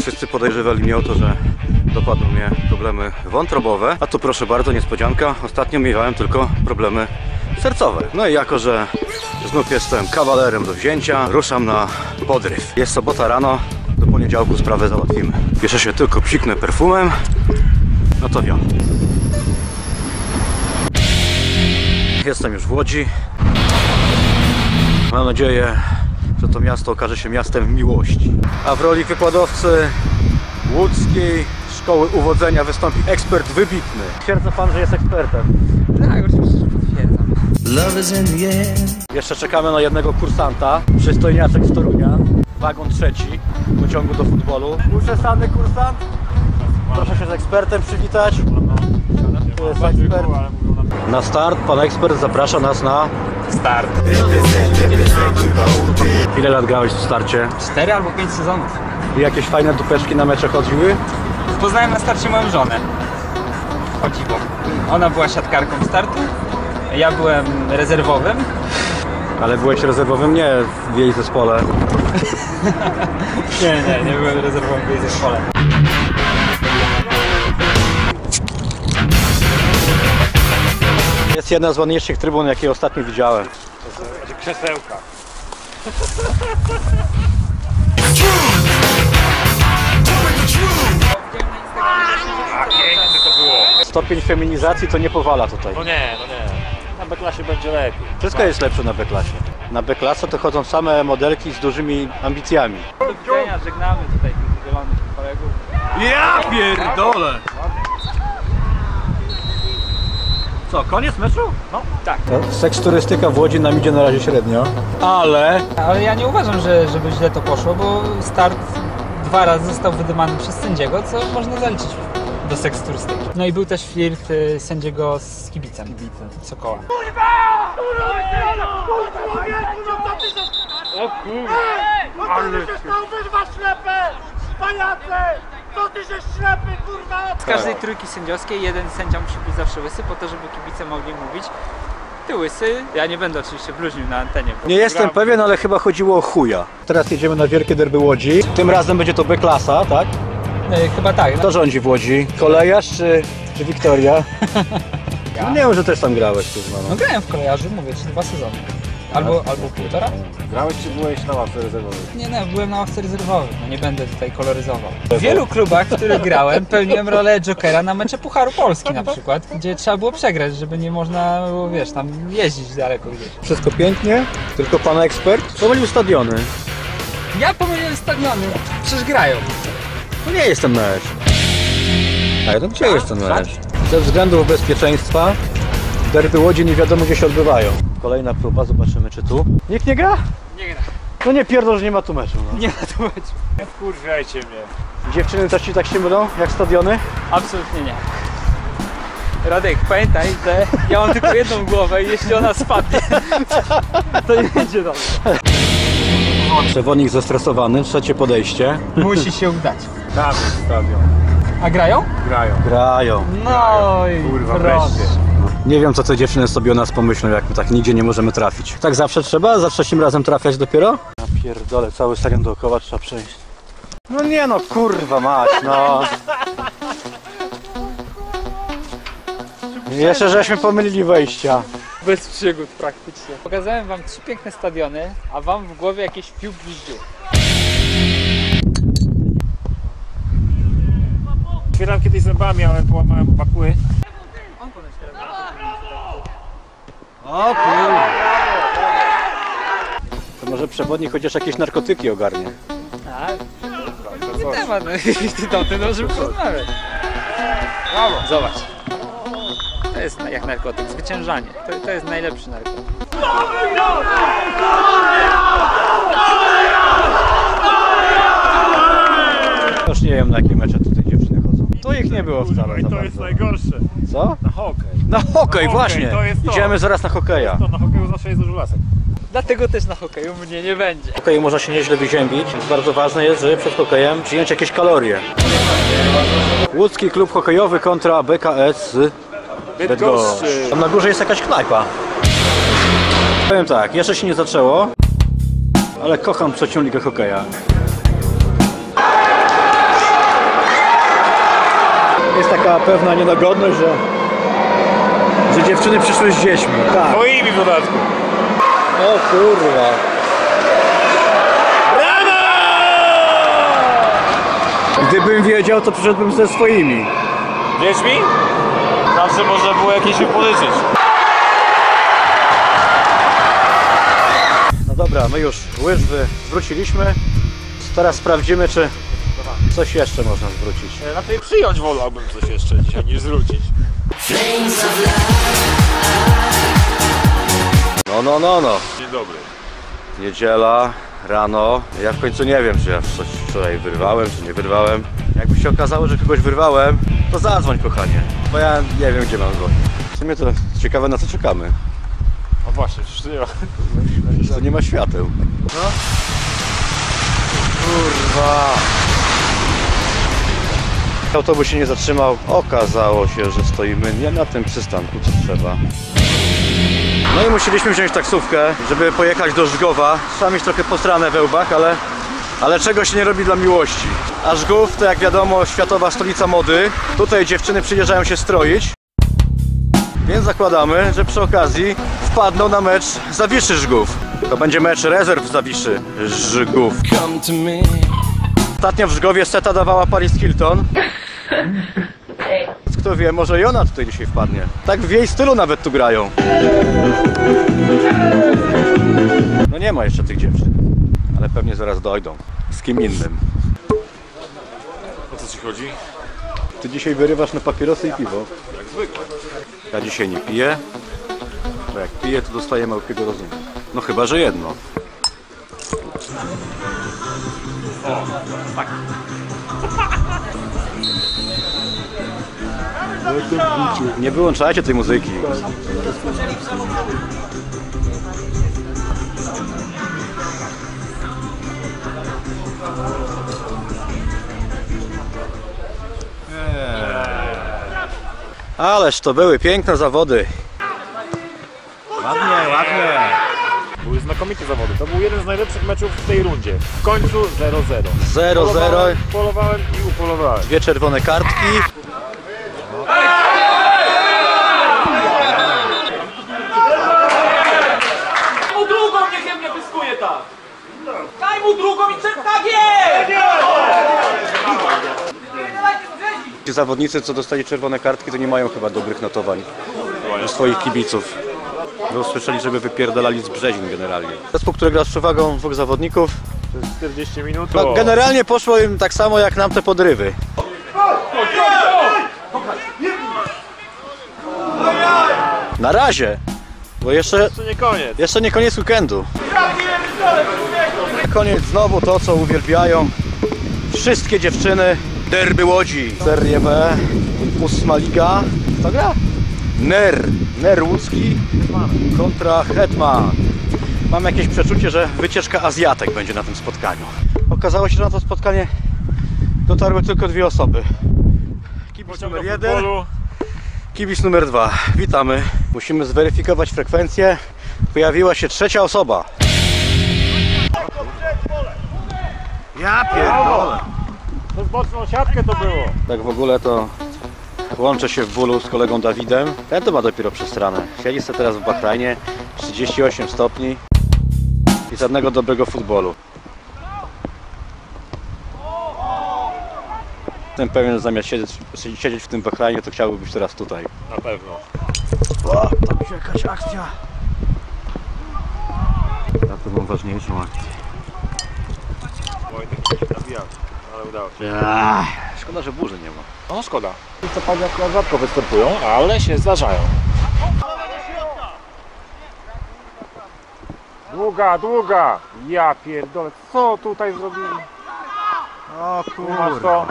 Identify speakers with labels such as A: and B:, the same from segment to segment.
A: Wszyscy podejrzewali mnie o to, że dopadną mnie problemy wątrobowe. A tu proszę bardzo, niespodzianka. Ostatnio miewałem tylko problemy sercowe. No i jako, że znów jestem kawalerem do wzięcia, ruszam na podryw. Jest sobota rano, do poniedziałku sprawę załatwimy. Jeszcze się tylko psiknę perfumem. No to wio. Jestem już w Łodzi. Mam nadzieję, że to miasto okaże się miastem miłości. A w roli wykładowcy łódzkiej szkoły uwodzenia wystąpi ekspert wybitny. Twierdza pan, że jest ekspertem?
B: Tak, oczywiście, że potwierdzam.
A: Jeszcze czekamy na jednego kursanta. Przystojniaczek z Torunia. Wagon trzeci pociągu do futbolu. Uczesany kursant. Proszę się z ekspertem przywitać. To jest ekspert. Na start pan ekspert zaprasza nas na
B: Start.
A: Ile lat grałeś w starcie?
B: 4 albo 5 sezonów.
A: I jakieś fajne dupeczki na mecze chodziły?
B: Poznałem na starcie moją żonę. O dziwo. Ona była siatkarką startu, ja byłem rezerwowym.
A: Ale byłeś rezerwowym nie w jej zespole.
B: Nie byłem rezerwowym w jej zespole.
A: Jest jedna z ładniejszych trybun, jakie ostatnio widziałem.
C: Krzesełka. A piękne to było.
A: Stopień feminizacji to nie powala tutaj.
C: No nie. Na B-klasie będzie lepiej.
A: Wszystko jest lepsze na B-klasie. Na B-klasę to chodzą same modelki z dużymi ambicjami.
B: Do widzenia, żegnamy tutaj tych zielonych kolegów.
A: Ja pierdolę! Co, koniec meczu?
B: No, tak.
A: Seksturystyka w Łodzi nam idzie na razie średnio. Ale
B: Ale ja nie uważam, żeby źle to poszło, bo start 2 razy został wydymany przez sędziego, co można zaliczyć do seksturystyki. No i był też flirt sędziego z kibicem Sokoła.
C: O kurwa. Ale
D: Wyrwa ślepę! Pajace! Co ty się ślepy, kurwa!
B: Z każdej trójki sędziowskiej jeden sędzia musi być zawsze łysy, po to, żeby kibice mogli mówić: ty łysy. Ja nie będę oczywiście bluźnił na antenie.
A: nie jestem pewien, ale chyba chodziło o chuja. Teraz jedziemy na wielkie derby Łodzi. Tym razem będzie to B-klasa, tak?
B: Chyba tak.
A: Kto rządzi w Łodzi? Kolejarz czy Wiktoria? No nie wiem, że też tam grałeś, kurwa.
B: No grałem w kolejarzu, mówię ci, 2 sezony. Albo półtora?
C: grałeś czy byłeś na ławce rezerwowej?
B: Nie, byłem na ławce rezerwowej, no nie będę tutaj koloryzował. W wielu klubach, w których grałem, pełniłem rolę jokera na mecze Pucharu Polski na przykład, gdzie trzeba było przegrać, żeby nie można było, wiesz, tam jeździć daleko gdzieś.
A: Wszystko pięknie, tylko pan ekspert pomylił stadiony.
B: Ja pomyliłem stadiony, przecież grają.
A: No nie jest ten mecz. A to gdzie jest ten mecz? Ze względów bezpieczeństwa derby Łodzi nie wiadomo gdzie się odbywają. Kolejna próba, zobaczymy czy tu. Nikt nie gra?
B: Nie gra.
A: No nie pierdol, że nie ma tu meczu. No.
B: Nie ma tu meczu.
C: Nie wkurwiajcie mnie.
A: Dziewczyny też ci tak się mylą jak stadiony?
B: Absolutnie nie. Radek, pamiętaj, że ja mam tylko jedną głowę i jeśli ona spadnie, to nie będzie dobrze.
A: Przewodnik zestresowany, trzecie podejście.
B: Musi się udać.
C: Tam jest stadion.
B: A grają?
C: Grają.
A: Grają.
B: No i
C: Kurwa,
B: proszę.
C: wreszcie.
A: Nie wiem co te dziewczyny sobie o nas pomyślą, jak my tak nigdzie nie możemy trafić. Tak zawsze trzeba? Za trzecim razem trafiać dopiero? Ja pierdolę, cały stadion dookoła trzeba przejść. No nie no, kurwa mać, no. Jeszcze żeśmy pomylili wejścia.
B: Bez przygód praktycznie. Pokazałem wam 3 piękne stadiony, a wam w głowie jakieś pił gwiździu.
C: Otwieram kiedyś zębami, ale połamałem oba kły.
A: O kurwa. To może przewodnik chociaż jakieś narkotyki ogarnie.
B: Tak. Nie temat, no ty możemy porozmawiać. Brawo. Zobacz. To jest jak narkotyk, zwyciężanie. To jest najlepszy narkotyk.
A: Już nie wiem na jakie mecze tutaj dziewczyny chodzą. To ich nie było wcale
C: I
A: za
C: to jest
A: bardzo.
C: najgorsze.
A: Co?
C: Na hokej.
A: Na hokej,
C: Na
A: właśnie!
C: hokej, to jest to.
A: Idziemy zaraz na hokeja.
C: To na hokeju zawsze jest dużo lasek.
B: Dlatego też na hokeju mnie nie będzie.
A: W hokeju można się nieźle wyziębić, więc bardzo ważne jest, żeby przed hokejem przyjąć jakieś kalorie. Łódzki klub hokejowy kontra BKS z Bydgoszczy. Tam na górze jest jakaś knajpa. Powiem tak, jeszcze się nie zaczęło, ale kocham trzecią ligę hokeja. taka pewna niedogodność, że dziewczyny przyszły z dziećmi. Tak.
C: Moimi w dodatku.
A: O kurwa. Gdybym wiedział, to przyszedłbym ze swoimi.
C: Dziećmi? Zawsze można było jakieś upożyczyć.
A: No dobra, my już łyżwy zwróciliśmy. Teraz sprawdzimy, czy coś jeszcze można zwrócić.
C: Raczej przyjąć wolałbym coś jeszcze dzisiaj niż zwrócić.
A: No.
C: Dzień dobry.
A: Niedziela, rano. Ja w końcu nie wiem, czy ja coś wczoraj wyrwałem, czy nie wyrwałem. Jakby się okazało, że kogoś wyrwałem, to zadzwoń, kochanie. Bo ja nie wiem, gdzie mam go. W sumie to ciekawe, na co czekamy.
C: O właśnie, przecież nie ma.
A: Że tu nie ma świateł. No. Kurwa. Autobus się nie zatrzymał. Okazało się, że stoimy nie na tym przystanku, co trzeba. No i musieliśmy wziąć taksówkę, żeby pojechać do Żgowa. Trzeba mieć trochę posrane we łbach, ale czego się nie robi dla miłości. A Żgów to, jak wiadomo, światowa stolica mody. Tutaj dziewczyny przyjeżdżają się stroić. Więc zakładamy, że przy okazji wpadną na mecz Zawiszy Żgów. To będzie mecz rezerw Zawiszy Żgów. Ostatnio w Żgowie seta dawała Paris Hilton. Kto wie, może i ona tutaj dzisiaj wpadnie. Tak w jej stylu nawet tu grają. No nie ma jeszcze tych dziewczyn, ale pewnie zaraz dojdą. Z kim innym.
C: O co ci chodzi?
A: Ty dzisiaj wyrywasz na papierosy i piwo.
C: Jak zwykle.
A: Ja dzisiaj nie piję, bo jak piję, to dostaję małpiego rozumu. No chyba, że jedno. Nie wyłączajcie tej muzyki. Ależ to były piękne zawody. Ładnie.
C: Były znakomite zawody. To był jeden z najlepszych meczów w tej rundzie. W końcu 0-0.
A: 0-0.
C: Polowałem i upolowałem.
A: Dwie czerwone kartki.
D: Daj mu drugą, niech mnie pyskuje tak! Daj mu drugą i tak jest!
A: Ci zawodnicy, co dostali czerwone kartki, to nie mają chyba dobrych notowań u swoich kibiców. Bo usłyszeli, żeby wypierdalali z Brzezin generalnie. Zespół, który gra z przewagą dwóch zawodników.
C: To jest 40 minut.
A: No, generalnie poszło im tak samo jak nam te podrywy. Na razie, bo jeszcze
C: nie koniec.
A: Jeszcze nie koniec weekendu. Na koniec znowu to, co uwielbiają wszystkie dziewczyny. Derby Łodzi. Serie B, 8. liga. Kto gra? Ner Łódzki kontra Hetman. Mam jakieś przeczucie, że wycieczka Azjatek będzie na tym spotkaniu. Okazało się, że na to spotkanie dotarły tylko dwie osoby. Kibic numer 1, kibic numer 2. Witamy. Musimy zweryfikować frekwencję. Pojawiła się trzecia osoba. Ja pierdolę.
C: To z boczną siatkę to było.
A: Tak w ogóle to łączę się w bólu z kolegą Dawidem. Ten to ma dopiero przestranę. Siedzi sobie teraz w Bahrajnie, 38 stopni i żadnego dobrego futbolu. Jestem pewien, że zamiast siedzieć w tym Bahrajnie, to chciałby być teraz tutaj.
C: Na pewno.
A: O, tam się jakaś akcja. Ja to mam ważniejszą akcję.
C: Wojtek się nabijał, ale udało się.
A: Szkoda, że burzy nie ma.
C: No szkoda. Listopadzie akurat rzadko występują, ale się zdarzają. Długa! Ja pierdolę, co tutaj zrobili?
A: O
C: Masz to?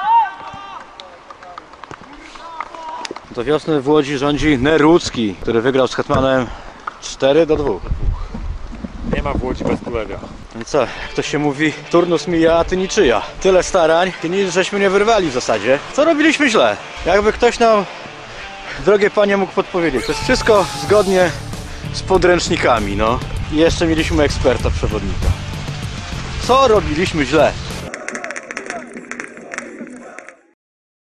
A: Do wiosny w Łodzi rządzi Ner Łódzki, który wygrał z Hetmanem 4-2.
C: Nie ma w Łodzi bez tulega.
A: No i co, jak to się mówi, turnus mija, a ty niczyja. Tyle starań i nic żeśmy nie wyrwali w zasadzie. Co robiliśmy źle? Jakby ktoś nam, drogie panie, mógł podpowiedzieć. To jest wszystko zgodnie z podręcznikami, no. I jeszcze mieliśmy eksperta przewodnika. Co robiliśmy źle?